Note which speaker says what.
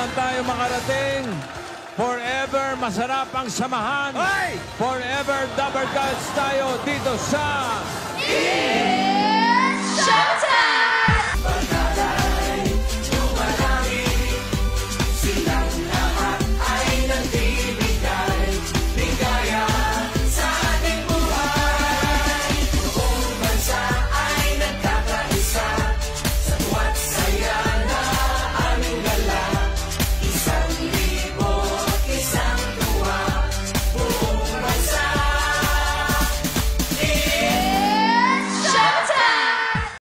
Speaker 1: naman tayo makarating. Forever masarap ang samahan.
Speaker 2: Hoy!
Speaker 1: Forever Dabber Gods tayo dito sa...
Speaker 3: It's showtime!